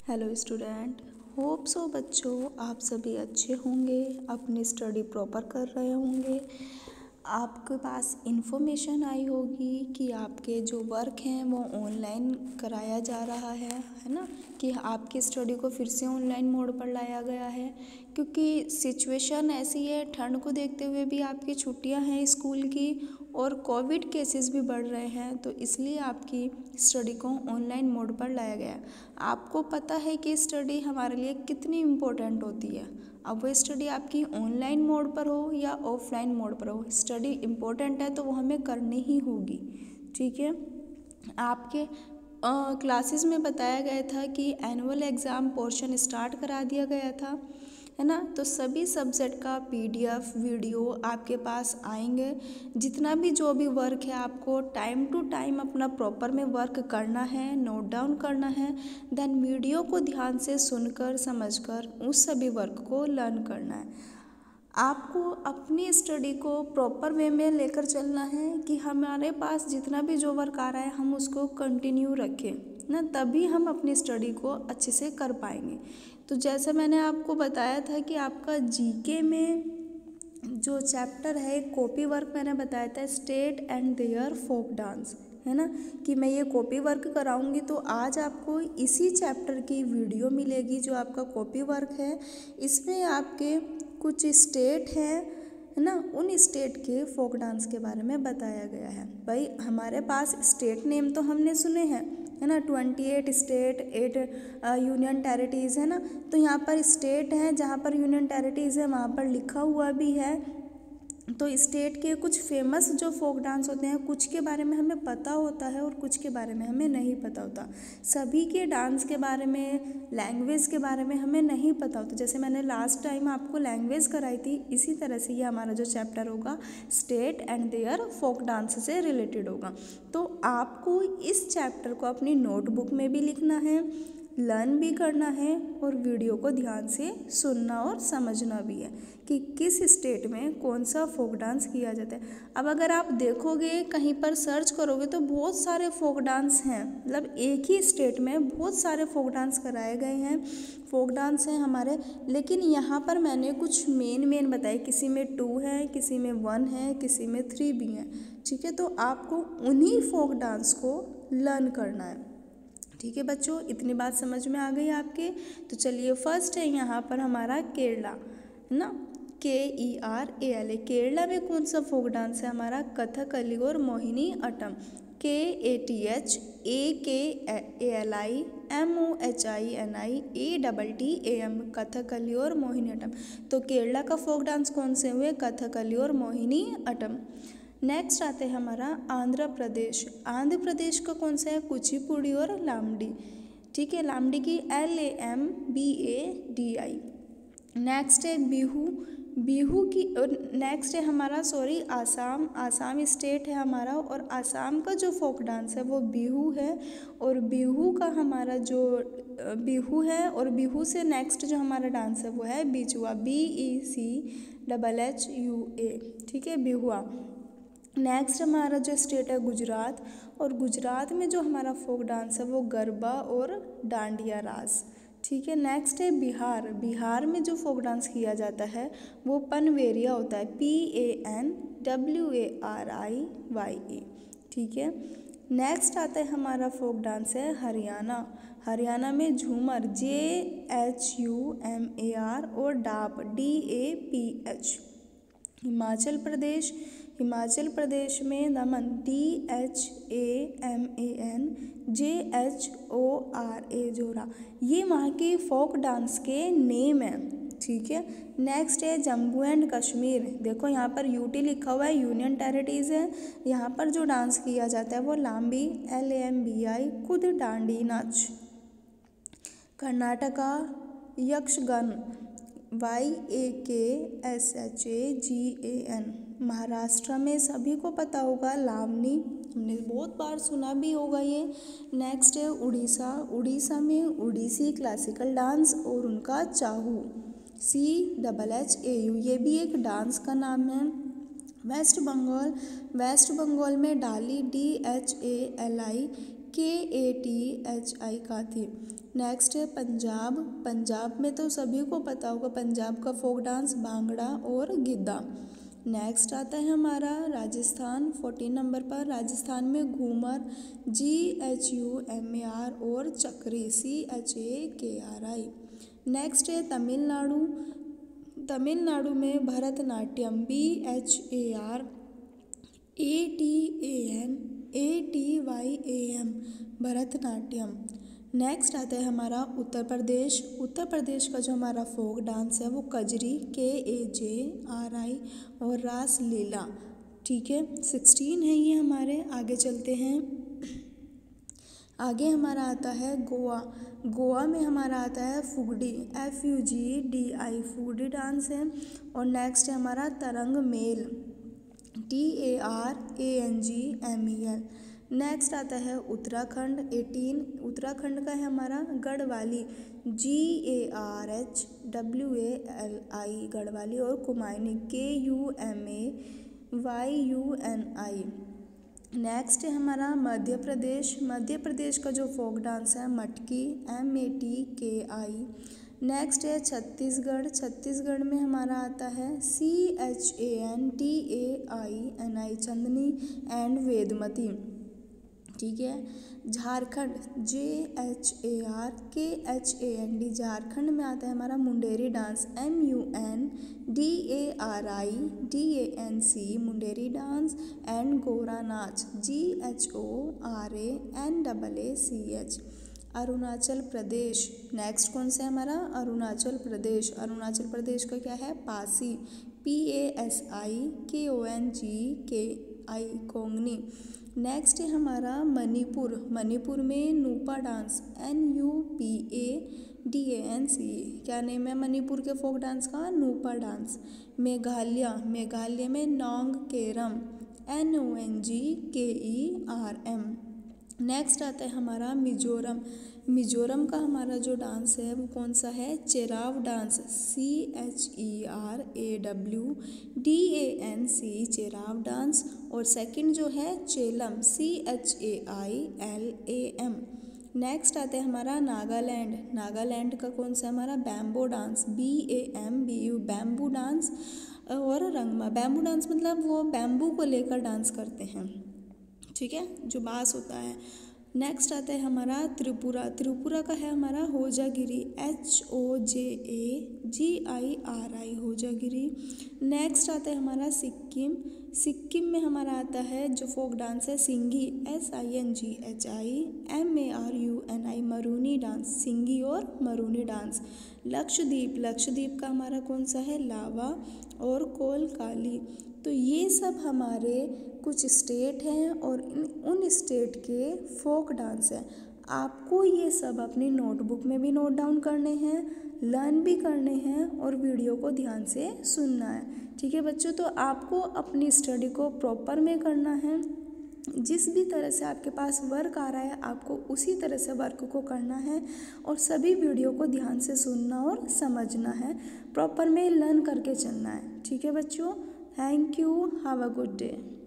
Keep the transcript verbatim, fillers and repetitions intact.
Hello student. Hope so बच्चों आप सभी अच्छे होंगे, अपनी स्टडी प्रॉपर कर रहे होंगे। आपके पास इन्फॉर्मेशन आई होगी कि आपके जो वर्क हैं वो ऑनलाइन कराया जा रहा है है ना, कि आपकी स्टडी को फिर से ऑनलाइन मोड पर लाया गया है क्योंकि सिचुएशन ऐसी है। ठंड को देखते हुए भी आपकी छुट्टियां हैं स्कूल की और कोविड केसेस भी बढ़ रहे हैं, तो इसलिए आपकी स्टडी को ऑनलाइन मोड पर लाया गया है। आपको पता है कि स्टडी हमारे लिए कितनी इम्पोर्टेंट होती है। अब वो स्टडी आपकी ऑनलाइन मोड पर हो या ऑफलाइन मोड पर हो, स्टडी इम्पोर्टेंट है तो वो हमें करनी ही होगी। ठीक है, आपके क्लासेस में बताया गया था कि एनुअल एग्ज़ाम पोर्शन स्टार्ट करा दिया गया था, है ना। तो सभी सब्जेक्ट का पीडीएफ वीडियो आपके पास आएंगे। जितना भी जो भी वर्क है आपको टाइम टू टाइम अपना प्रॉपर में वर्क करना है, नोट डाउन करना है, देन वीडियो को ध्यान से सुनकर समझकर उस सभी वर्क को लर्न करना है। आपको अपनी स्टडी को प्रॉपर वे में लेकर चलना है कि हमारे पास जितना भी जो वर्क आ रहा है हम उसको कंटिन्यू रखें ना, तभी हम अपनी स्टडी को अच्छे से कर पाएंगे। तो जैसे मैंने आपको बताया था कि आपका जीके में जो चैप्टर है कॉपी वर्क मैंने बताया था state and their folk dance, है ना, कि मैं ये कॉपी वर्क कराऊंगी। तो आज आपको इसी चैप्टर की वीडियो मिलेगी जो आपका कॉपी वर्क है। इसमें आपके कुछ स्टेट हैं, है ना, उन स्टेट के फोक डांस के बारे में बताया गया है। भाई हमारे पास स्टेट नेम तो हमने सुने हैं, है ना, twenty eight state, eight union territories, है ना। तो यहाँ पर स्टेट है, जहाँ पर यूनियन टेरिटरीज़ है वहाँ पर लिखा हुआ भी है। तो स्टेट के कुछ फेमस जो फोक डांस होते हैं कुछ के बारे में हमें पता होता है और कुछ के बारे में हमें नहीं पता होता। सभी के डांस के बारे में, लैंग्वेज के बारे में हमें नहीं पता होता। जैसे मैंने लास्ट टाइम आपको लैंग्वेज कराई थी, इसी तरह से ये हमारा जो चैप्टर होगा state and their folk dance से रिलेटेड होगा। तो आपको इस चैप्टर को अपनी नोटबुक में भी लिखना है, लर्न भी करना है और वीडियो को ध्यान से सुनना और समझना भी है कि किस स्टेट में कौन सा फोक डांस किया जाता है। अब अगर आप देखोगे कहीं पर सर्च करोगे तो बहुत सारे फोक डांस हैं, मतलब एक ही स्टेट में बहुत सारे फोक डांस कराए गए हैं, फोक डांस हैं हमारे। लेकिन यहाँ पर मैंने कुछ मेन मेन बताए, किसी में टू है, किसी में वन है, किसी में थ्री भी है। ठीक है, तो आपको उन्हीं फोक डांस को लर्न करना है। ठीक है बच्चों, इतनी बात समझ में आ गई आपके। तो चलिए फर्स्ट है यहाँ पर हमारा केरला, है ना, K E R A L A. Kerala में कौन सा फोक डांस है हमारा? कथकली और मोहिनी अट्टम। के A T H A K A L I M O H I N I A double T A M, Kathakali और मोहिनी अट्टम। तो केरला का फोक डांस कौन से हुए? कथकली और मोहिनी अट्टम। नेक्स्ट आते हैं हमारा आंध्र प्रदेश। आंध्र प्रदेश का कौन सा है? कुचिपुड़ी और लामडी। ठीक है, लामडी की L A M B A D I. Next है बिहू। बिहू की नेक्स्ट है हमारा सॉरी आसाम। आसाम स्टेट है हमारा और आसाम का जो फोक डांस है वो बिहू है। और बिहू का हमारा जो बिहू है और बिहू से नेक्स्ट जो हमारा डांस है वो है Bichua, B E C double H U A. ठीक है, बिहुआ। नेक्स्ट हमारा जो स्टेट है गुजरात, और गुजरात में जो हमारा फोक डांस है वो गरबा और डांडिया रास। ठीक है, नेक्स्ट है बिहार। बिहार में जो फोक डांस किया जाता है वो पनवेरिया होता है, P A N W A R I Y A. ठीक है, नेक्स्ट आता है हमारा फोक डांस है हरियाणा। हरियाणा में Jhumar, J H U M A R और Daph, D A P H. Himachal Pradesh. Himachal Pradesh में Daman, D H A M A N J H O R A Jora. ये वहाँ के फोक डांस के नेम हैं। ठीक है, नेक्स्ट है जम्मू एंड कश्मीर। देखो यहाँ पर यूटी लिखा हुआ है, यूनियन टेरिटरीज है। यहाँ पर जो डांस किया जाता है वो Lambi, L A M B I, खुद डांडी नाच। Karnataka Yakshagana, Y A K S H A G A N. Maharashtra में सभी को पता होगा लावनी, हमने बहुत बार सुना भी होगा ये। नेक्स्ट है उड़ीसा। उड़ीसा में उड़ीसी क्लासिकल डांस और उनका Chhau, C double H A U, ये भी एक डांस का नाम है। वेस्ट बंगाल। वेस्ट बंगाल में Dhali, D H A L I K A T H I काथी। नेक्स्ट है पंजाब। पंजाब में तो सभी को पता होगा, पंजाब का फोक डांस भांगड़ा और गिद्धा। नेक्स्ट आता है हमारा राजस्थान। फोर्टीन नंबर पर राजस्थान में Ghoomar, G H U M A R और चक्री, सी एच ए के आर आई। नेक्स्ट है तमिलनाडु। तमिलनाडु में Bharatanatyam, B H A R A T A N A T Y A M, Bharatanatyam. Next आता है हमारा उत्तर प्रदेश। उत्तर प्रदेश का जो हमारा फोक डांस है वो कजरी, के ए जे आर आई और रास लीला। ठीक है, सिक्सटीन है ये हमारे। आगे चलते हैं। आगे हमारा आता है गोवा। गोवा में हमारा आता है Fugdi, F U G D I, Fugdi dance है। और नेक्स्ट है हमारा Tarangamel, T A R A N G M E L. Next आता है उत्तराखंड। एटीन उत्तराखंड का है हमारा Garhwali, G A R H W A L I, Garhwali. और Kumayuni, K U M A Y U N I. Next है हमारा मध्य प्रदेश। मध्य प्रदेश का जो फोक डांस है मटकी, एम ए टी के आई। नेक्स्ट है छत्तीसगढ़। छत्तीसगढ़ में हमारा आता है C H A N T A I N I, Chandani and Vedmati. ठीक है। Jharkhand, J H A R K H A N D, Jharkhand में आता है हमारा Munderi dance, M U N D A R I D A N C, Munderi dance. And Gora नाच, G H O R A N double A C H. Arunachal Pradesh. Next कौन सा है हमारा अरुणाचल प्रदेश। अरुणाचल प्रदेश का क्या है Pasi, P A S I K O N G के आई, कोंगनी। Next है हमारा मणिपुर। मणिपुर में Nupa dance, N U P A D A N C. क्या नेम है मणिपुर के फोक डांस का, नूपा डांस। मेघालय। मेघालय में नोंग केरम, एन ओ एन जी के ई आर एम। नेक्स्ट आता है हमारा मिजोरम। मिजोरम का हमारा जो डांस है वो कौन सा है, Cheraw dance, C H E R A W D A N C, Cheraw dance. और सेकंड जो है Chelam, C H A I L A M. Next आता है हमारा नागालैंड। नागालैंड का कौन सा हमारा bamboo dance, B A M B U, bamboo dance. और रंगमा। बैम्बू डांस मतलब वो बैम्बू को लेकर डांस करते हैं, ठीक है, जो बांस होता है। नेक्स्ट आता है हमारा त्रिपुरा। त्रिपुरा का है हमारा Hojagiri, H O J A G I R I, Hojagiri. Next आता है हमारा सिक्किम। सिक्किम में हमारा आता है जो फोक डांस है Singhi, S I N G H I M A R U N I, Maruni dance, Singhi और मरूनी डांस। लक्षद्वीप। लक्षद्वीप का हमारा कौन सा है, लावा और कोलकाली। तो ये सब हमारे कुछ स्टेट हैं और इन उन स्टेट के फोक डांस हैं। आपको ये सब अपनी नोटबुक में भी नोट डाउन करने हैं, लर्न भी करने हैं और वीडियो को ध्यान से सुनना है। ठीक है बच्चों, तो आपको अपनी स्टडी को प्रॉपर में करना है। जिस भी तरह से आपके पास वर्क आ रहा है आपको उसी तरह से वर्क को करना है और सभी वीडियो को ध्यान से सुनना और समझना है, प्रॉपर में लर्न करके चलना है। ठीक है बच्चों, thank you, have a good day.